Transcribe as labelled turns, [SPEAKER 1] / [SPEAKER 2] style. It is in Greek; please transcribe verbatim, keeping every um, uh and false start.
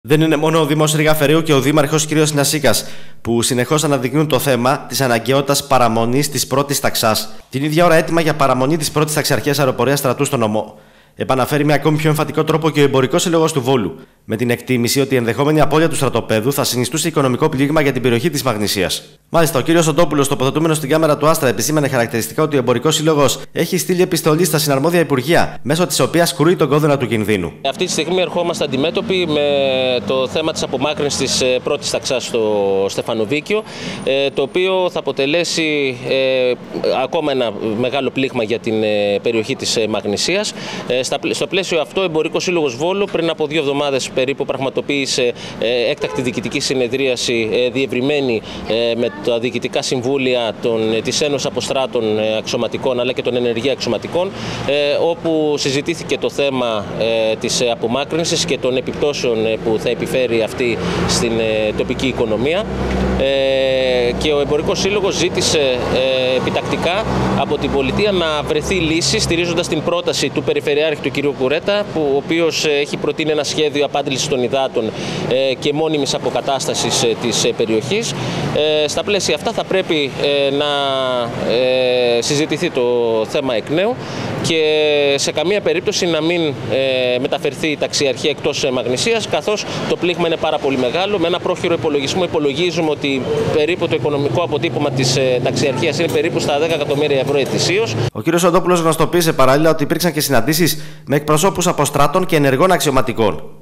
[SPEAKER 1] Δεν είναι μόνο ο Δήμος Ρηγαφερείου και ο Δήμαρχος κ. Νασίκας που συνεχώς αναδεικνύουν το θέμα της αναγκαιότητας παραμονής της πρώτης ταξάς. Την ίδια ώρα, έτοιμα για παραμονή της πρώτης ταξιαρχίας αεροπορίας στρατού στον νομό. Επαναφέρει με ακόμη πιο εμφατικό τρόπο και ο Εμπορικός Σύλλογος του Βόλου, με την εκτίμηση ότι η ενδεχόμενη απώλεια του στρατοπέδου θα συνιστούσε οικονομικό πλήγμα για την περιοχή της Μαγνησίας. Μάλιστα, ο κ. Σοντόπουλος, τοποθετούμενος στην κάμερα του Άστρα, επισήμανε χαρακτηριστικά ότι ο Εμπορικός Σύλλογος έχει στείλει επιστολή στα συναρμόδια υπουργεία, μέσω της οποίας κρούει τον κόδωνα του κινδύνου.
[SPEAKER 2] Αυτή τη στιγμή ερχόμαστε αντιμέτωποι με το θέμα της απομάκρυνσης της πρώτης ταξάς στο Στεφανοβίκιο, το οποίο θα αποτελέσει ε, ακόμα ένα μεγάλο πλήγμα για την περιοχή της Μαγνησίας. Στο πλαίσιο αυτό, ο Εμπορικός Σύλλογος Βόλου πριν από δύο εβδομάδες περίπου πραγματοποίησε έκτακτη διοικητική συνεδρίαση διευρυμένη με τα διοικητικά συμβούλια των, της Ένωσης Αποστράτων Αξιωματικών αλλά και των ενεργεία αξιωματικών, όπου συζητήθηκε το θέμα της απομάκρυνσης και των επιπτώσεων που θα επιφέρει αυτή στην τοπική οικονομία. Και ο Εμπορικός Σύλλογος ζήτησε επιτακτικά από την πολιτεία να βρεθεί λύση, στηρίζοντας την πρόταση του Περιφερειάρχη του κ. Κουρέτα, που, ο οποίος έχει προτείνει ένα σχέδιο απάντησης των υδάτων και μόνιμης αποκατάστασης της περιοχής. Στα πλαίσια αυτά θα πρέπει να συζητηθεί το θέμα εκ νέου και σε καμία περίπτωση να μην μεταφερθεί η ταξιαρχία εκτός Μαγνησίας, καθώς το πλήγμα είναι πάρα πολύ μεγάλο. Με ένα πρόχειρο υπολογισμό υπολογίζουμε ότι περίπου το οικονομικό αποτύπωμα της ταξιαρχίας είναι περίπου στα δέκα εκατομμύρια ευρώ ετησίως.
[SPEAKER 1] Ο κ. Σοντόπουλος γνωστοποίησε παράλληλα ότι υπήρξαν και συναντήσεις με εκπροσώπους αποστράτων και ενεργών αξιωματικών.